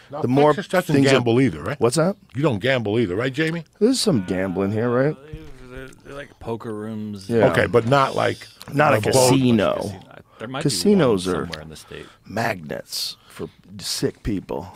Now, the more Texas doesn't things gamble either, right? What's that? You don't gamble either, right, Jamie? There's some gambling here, right? They're like poker rooms. Yeah. Okay, but not like Not a boat. casino. There might Casinos be one are somewhere in the state. Magnets for sick people.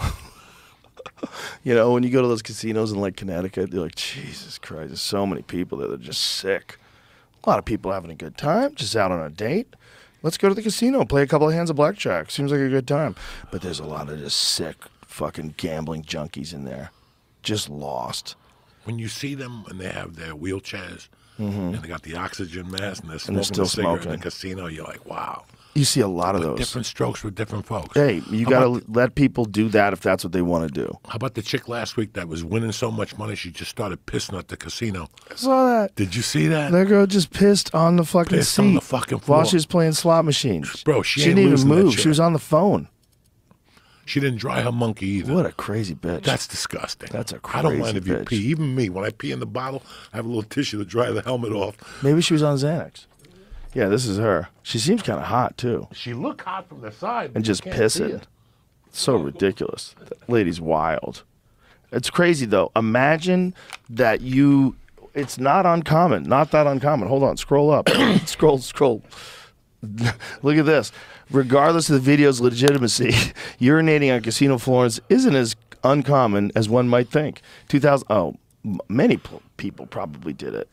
You know, when you go to those casinos in like Connecticut, you're like, Jesus Christ, there's so many people there that are just sick. A lot of people having a good time, just out on a date. Let's go to the casino, play a couple of hands of blackjack. Seems like a good time. But there's a lot of just sick fucking gambling junkies in there. Just lost. When you see them and they have their wheelchairs and they got the oxygen mask and they're And they're smoking still a cigarette in smoking. the casino, you're like, wow. You see a lot of But those. different strokes for different folks. Hey, you How got about to let people do that if that's what they want to do. How about the chick last week that was winning so much money she just started pissing at the casino? I saw that. Did you see that? That girl just pissed on the fucking Pissed seat on the fucking floor. while she was playing slot machines. Bro, she didn't ain't even losing that move. shit. She was on the phone. She didn't dry her monkey either. What a crazy bitch. That's disgusting. That's a I don't mind crazy if you bitch. pee. Even me, when I pee in the bottle, I have a little tissue to dry the helmet off. Maybe she was on Xanax. Yeah, this is her. She seems kind of hot too, She looked hot from the side. and but you just can't see pissing. it. So ridiculous. That lady's wild. It's crazy though. Imagine that you. It's not uncommon. Not that uncommon. Hold on. Scroll up. Scroll. Look at this. Regardless of the video's legitimacy, urinating on casino floors isn't as uncommon as one might think. 2000. Oh, many people probably did it.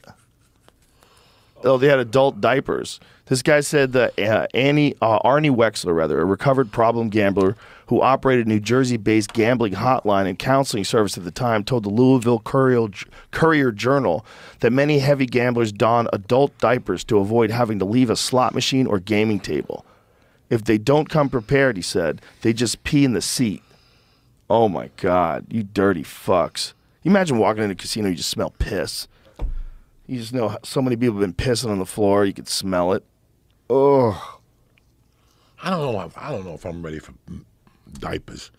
Oh, they had adult diapers. This guy said that Arnie Wexler, a recovered problem gambler who operated a New Jersey-based gambling hotline and counseling service at the time, told the Louisville Courier Journal that many heavy gamblers don adult diapers to avoid having to leave a slot machine or gaming table. If they don't come prepared, he said, they just pee in the seat. Oh, my God. You dirty fucks. You imagine walking in a casino, you just smell piss. You just know so many people have been pissing on the floor. You could smell it. Oh, I don't know if I'm ready for diapers.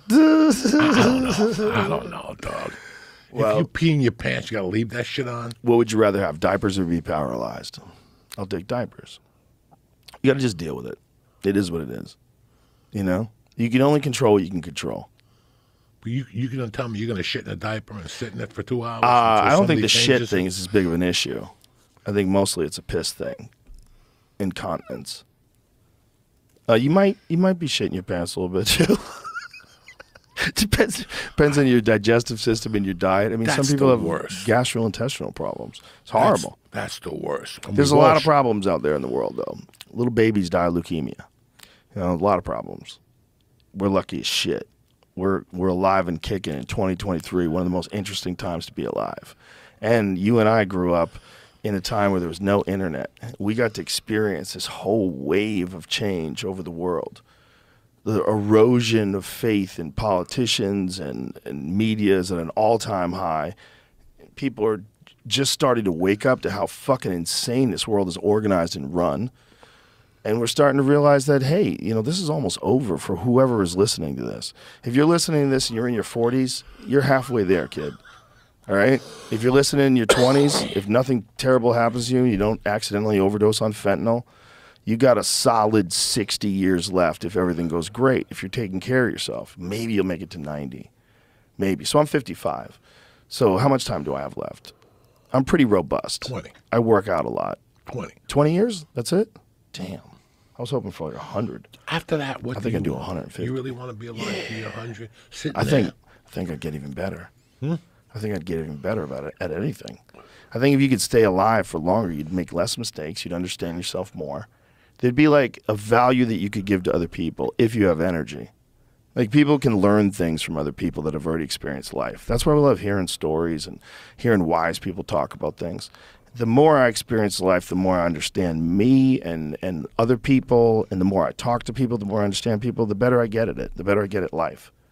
I don't know, dog. Well- if you pee in your pants, you got to leave that shit on. what would you rather have, diapers or be paralyzed? I'll take diapers. You got to just deal with it. It is what it is. You know, you can only control what you can control. But you gonna tell me you're gonna shit in a diaper and sit in it for 2 hours? I until don't think somebody the shit changes it? thing is as big of an issue. I think mostly it's a piss thing. Incontinence. You might be shitting your pants a little bit too. Depends on your digestive system and your diet. I mean, That's some people the have worst. gastrointestinal problems. It's horrible. That's the worst. And There's a we've lot all of problems out there in the world, though. Little babies die of leukemia. You know, a lot of problems. We're lucky as shit. We're alive and kicking in 2023, one of the most interesting times to be alive. And you and I grew up in a time where there was no internet. We got to experience this whole wave of change over the world. The erosion of faith in politicians and media is at an all-time high. People are just starting to wake up to how fucking insane this world is organized and run. And we're starting to realize that, hey, you know, this is almost over for whoever is listening to this. If you're listening to this and you're in your 40s, you're halfway there, kid. All right? If you're listening in your 20s, if nothing terrible happens to you, you don't accidentally overdose on fentanyl, you got a solid 60 years left if everything goes great. If you're taking care of yourself, maybe you'll make it to 90. Maybe. So I'm 55. So how much time do I have left? I'm pretty robust. 20. I work out a lot. 20. 20 years? That's it? Damn. I was hoping for like 100. After that, what I think do I'd you do want? 150. You really want to be alive to be 100? Sitting I there? think I'd get even better. I think I'd get even better about it at anything. I think if you could stay alive for longer, you'd make less mistakes. You'd understand yourself more. There'd be like a value that you could give to other people if you have energy. Like people can learn things from other people that have already experienced life. That's why we love hearing stories and hearing wise people talk about things. The more I experience life, the more I understand me and other people, and the more I talk to people, the more I understand people, the better I get at it, the better I get at life.